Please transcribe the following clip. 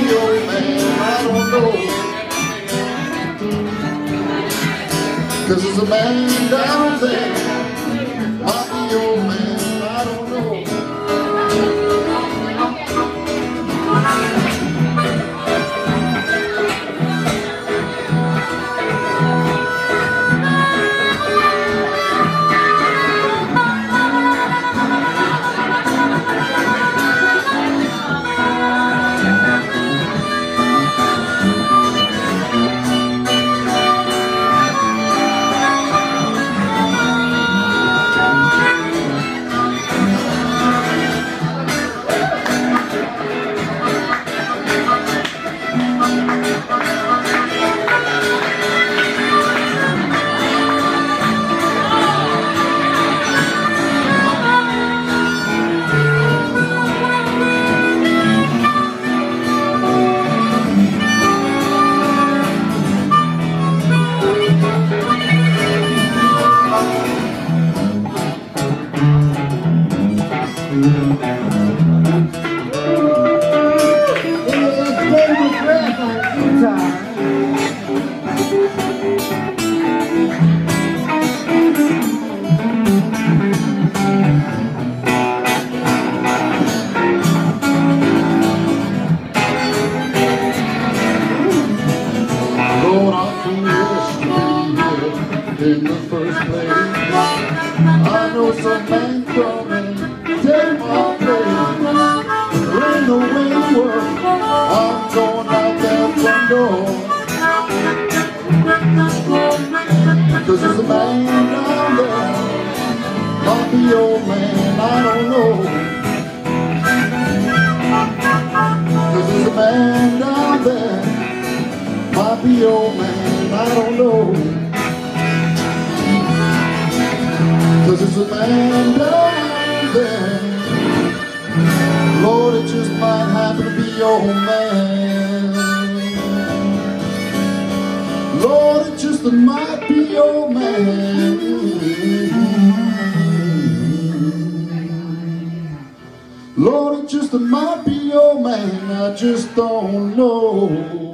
your man, I don't know. 'Cause there's a man down there, might be your man, I don't know. In the first place, I know some man coming, take my place. There ain't no way in the world I'm going out that front door. 'Cause there's a man down there, might be your man, I don't know. 'Cause there's a man down there, might be your man, I don't know. 'Cause there's a man down there, Lord, it just might happen to be your man. Lord, it just might be your man. Lord, it just might be your man, I just don't know.